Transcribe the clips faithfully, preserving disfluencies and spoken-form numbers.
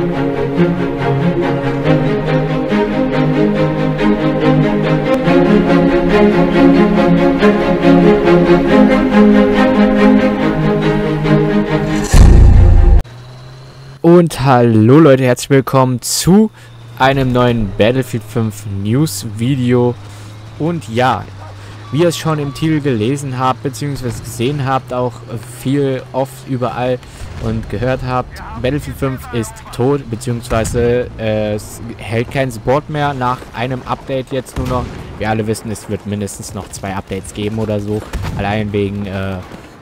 Und hallo Leute, herzlich willkommen zu einem neuen Battlefield fünf News Video. Und ja, wie ihr es schon im Titel gelesen habt, beziehungsweise gesehen habt, auch viel oft überall und gehört habt, Battlefield fünf ist tot, beziehungsweise äh, es hält keinen Support mehr nach einem Update jetzt nur noch. Wir alle wissen, es wird mindestens noch zwei Updates geben oder so, allein wegen äh,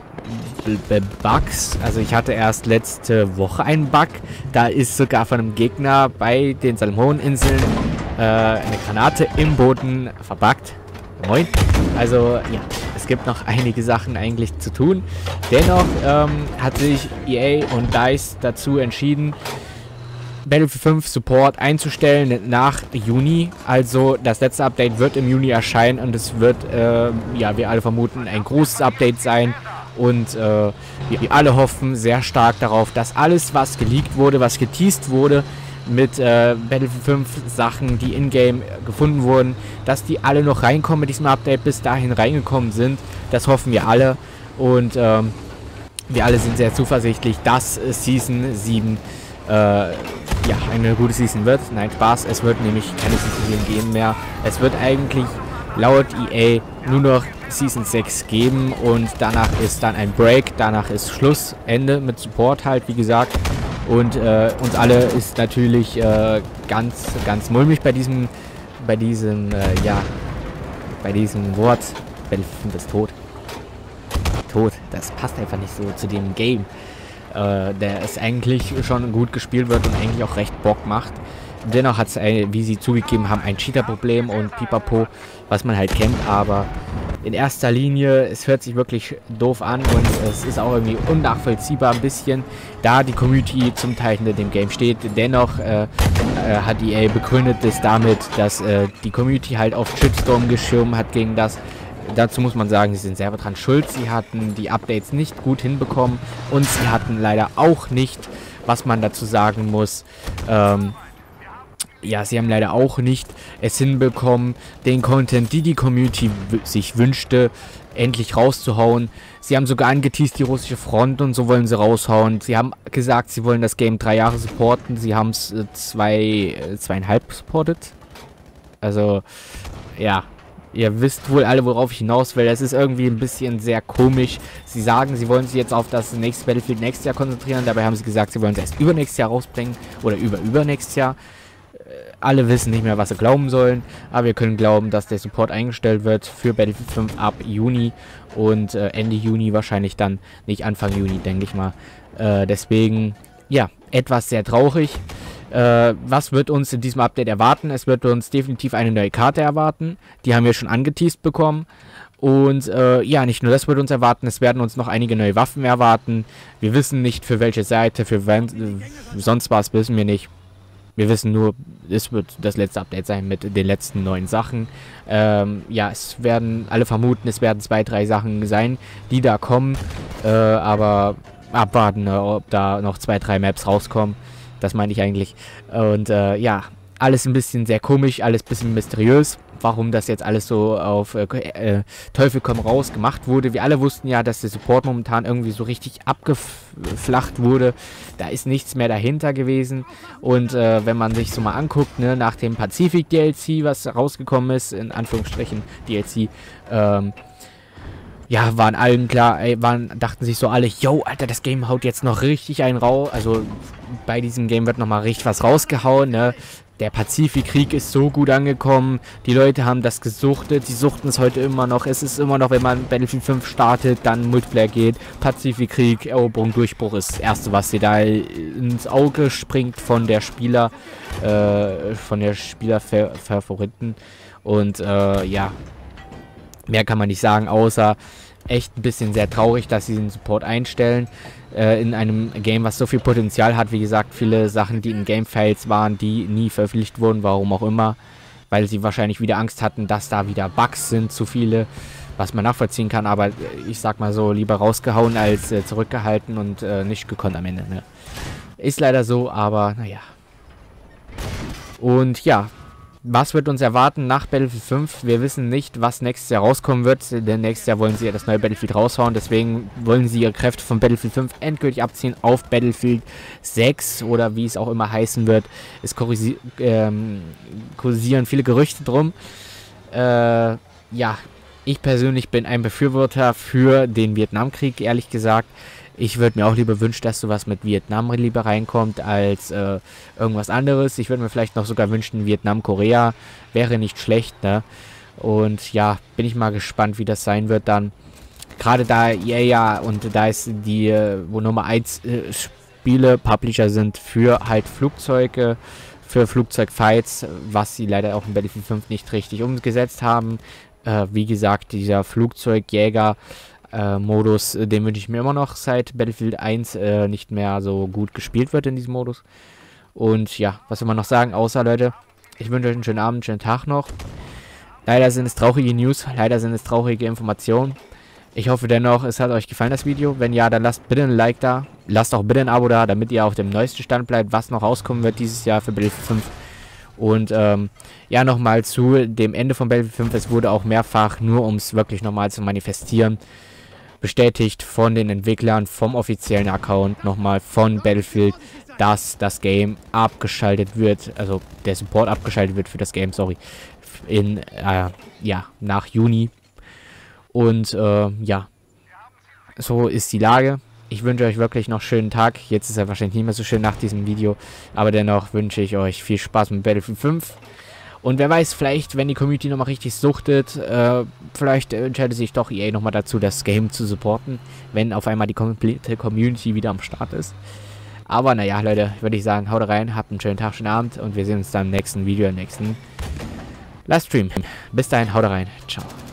Bugs. Also ich hatte erst letzte Woche einen Bug, da ist sogar von einem Gegner bei den Salomoninseln äh, eine Granate im Boden verbuggt. Moin. Also ja, es gibt noch einige Sachen eigentlich zu tun. Dennoch ähm, hat sich E A und DICE dazu entschieden, Battlefield fünf Support einzustellen nach Juni. Also das letzte Update wird im Juni erscheinen und es wird, äh, ja, wir alle vermuten, ein großes Update sein. Und äh, wir alle hoffen sehr stark darauf, dass alles, was geleakt wurde, was geteased wurde, mit äh, Battlefield fünf Sachen, die in-game gefunden wurden, dass die alle noch reinkommen mit diesem Update, bis dahin reingekommen sind. Das hoffen wir alle. Und ähm, wir alle sind sehr zuversichtlich, dass äh, Season sieben äh, ja, eine gute Season wird. Nein, Spaß, es wird nämlich keine Season sieben geben mehr. Es wird eigentlich laut E A nur noch Season sechs geben und danach ist dann ein Break, danach ist Schluss, Ende mit Support halt, wie gesagt. Und äh, uns alle ist natürlich äh, ganz, ganz mulmig bei diesem, bei diesem, äh, ja, bei diesem Wort. Battlefield fünf ist tot. Tot, das passt einfach nicht so zu dem Game. Äh, der es eigentlich schon gut gespielt wird und eigentlich auch recht Bock macht. Dennoch hat es, wie sie zugegeben haben, ein Cheater-Problem und Pipapo, was man halt kennt, aber in erster Linie, es hört sich wirklich doof an und es ist auch irgendwie unnachvollziehbar ein bisschen, da die Community zum Teil hinter dem Game steht. Dennoch äh, äh, hat E A begründet es damit, dass äh, die Community halt auf Shitstorm geschirmt hat gegen das. Dazu muss man sagen, sie sind selber dran schuld. Sie hatten die Updates nicht gut hinbekommen und sie hatten leider auch nicht, was man dazu sagen muss, ähm, ja, sie haben leider auch nicht es hinbekommen, den Content, die die Community sich wünschte, endlich rauszuhauen. Sie haben sogar angeteased die russische Front und so wollen sie raushauen. Sie haben gesagt, sie wollen das Game drei Jahre supporten. Sie haben es äh, zwei, äh, zweieinhalb supportet. Also, ja, ihr wisst wohl alle, worauf ich hinaus will. Das ist irgendwie ein bisschen sehr komisch. Sie sagen, sie wollen sich jetzt auf das nächste Battlefield nächstes Jahr konzentrieren. Dabei haben sie gesagt, sie wollen es erst übernächstes Jahr rausbringen oder über übernächstes Jahr. Alle wissen nicht mehr, was sie glauben sollen, aber wir können glauben, dass der Support eingestellt wird für Battlefield fünf ab Juni und äh, Ende Juni wahrscheinlich dann, nicht Anfang Juni, denke ich mal. Äh, deswegen, ja, etwas sehr traurig. Äh, was wird uns in diesem Update erwarten? Es wird uns definitiv eine neue Karte erwarten. Die haben wir schon angeteased bekommen. Und äh, ja, nicht nur das wird uns erwarten, es werden uns noch einige neue Waffen erwarten. Wir wissen nicht, für welche Seite, für wen, äh, sonst was wissen wir nicht. Wir wissen nur, es wird das letzte Update sein mit den letzten neuen Sachen. Ähm, ja, es werden, alle vermuten, es werden zwei, drei Sachen sein, die da kommen. Äh, aber abwarten, ob da noch zwei, drei Maps rauskommen. Das meine ich eigentlich. Und äh, ja, alles ein bisschen sehr komisch, alles ein bisschen mysteriös. Warum das jetzt alles so auf äh, äh, Teufel komm raus gemacht wurde. Wir alle wussten ja, dass der Support momentan irgendwie so richtig abgeflacht wurde. Da ist nichts mehr dahinter gewesen. Und äh, wenn man sich so mal anguckt, ne, nach dem Pazifik D L C, was rausgekommen ist, in Anführungsstrichen D L C, ähm, ja, waren allen klar, ey, waren, dachten sich so alle, yo, Alter, das Game haut jetzt noch richtig einen raus. Also bei diesem Game wird nochmal richtig was rausgehauen, ne. Der Pazifikkrieg ist so gut angekommen. Die Leute haben das gesuchtet. Sie suchten es heute immer noch. Es ist immer noch, wenn man Battlefield fünf startet, dann Multiplayer geht. Pazifikkrieg, Eroberung, Durchbruch ist das Erste, was dir da ins Auge springt von der Spieler, äh, von der Spielerfavoriten. Und äh, ja, mehr kann man nicht sagen, außer echt ein bisschen sehr traurig, dass sie den Support einstellen. Äh, in einem Game, was so viel Potenzial hat. Wie gesagt, viele Sachen, die in Game-Files waren, die nie veröffentlicht wurden, warum auch immer. Weil sie wahrscheinlich wieder Angst hatten, dass da wieder Bugs sind, zu viele, was man nachvollziehen kann. Aber ich sag mal so, lieber rausgehauen als äh, zurückgehalten und äh, nicht gekonnt am Ende. Ne? Ist leider so, aber naja. Und ja, was wird uns erwarten nach Battlefield fünf? Wir wissen nicht, was nächstes Jahr rauskommen wird, denn nächstes Jahr wollen sie ja das neue Battlefield raushauen. Deswegen wollen sie ihre Kräfte von Battlefield fünf endgültig abziehen auf Battlefield sechs oder wie es auch immer heißen wird. Es kursi ähm, kursieren viele Gerüchte drum. Äh, ja, ich persönlich bin ein Befürworter für den Vietnamkrieg, ehrlich gesagt. Ich würde mir auch lieber wünschen, dass sowas mit Vietnam lieber reinkommt, als äh, irgendwas anderes. Ich würde mir vielleicht noch sogar wünschen, Vietnam, Korea wäre nicht schlecht, ne? Und ja, bin ich mal gespannt, wie das sein wird dann. Gerade da E A ja, und da ist die, äh, wo Nummer eins äh, Spiele, Publisher sind für halt Flugzeuge, für Flugzeugfights, was sie leider auch in Battlefield fünf nicht richtig umgesetzt haben. Äh, wie gesagt, dieser Flugzeugjäger Äh, Modus, äh, den wünsche ich mir immer noch, seit Battlefield eins äh, nicht mehr so gut gespielt wird in diesem Modus. Und ja, was will man noch sagen, außer Leute, ich wünsche euch einen schönen Abend, einen schönen Tag noch. Leider sind es traurige News, leider sind es traurige Informationen. Ich hoffe dennoch, es hat euch gefallen, das Video. Wenn ja, dann lasst bitte ein Like da, lasst auch bitte ein Abo da, damit ihr auf dem neuesten Stand bleibt, was noch rauskommen wird dieses Jahr für Battlefield fünf. Und ähm, ja, nochmal zu dem Ende von Battlefield fünf, es wurde auch mehrfach, nur um es wirklich nochmal zu manifestieren, bestätigt von den Entwicklern, vom offiziellen Account, nochmal von Battlefield, dass das Game abgeschaltet wird, also der Support abgeschaltet wird für das Game, sorry, in, äh, ja, nach Juni. Und, äh, ja, so ist die Lage. Ich wünsche euch wirklich noch einen schönen Tag. Jetzt ist er wahrscheinlich nicht mehr so schön nach diesem Video, aber dennoch wünsche ich euch viel Spaß mit Battlefield fünf. Und wer weiß, vielleicht, wenn die Community nochmal richtig suchtet, äh, vielleicht entscheidet sich doch E A nochmal dazu, das Game zu supporten, wenn auf einmal die komplette Community wieder am Start ist. Aber naja, Leute, würde ich sagen, haut rein, habt einen schönen Tag, schönen Abend und wir sehen uns dann im nächsten Video, im nächsten Livestream. Bis dahin, haut rein, ciao.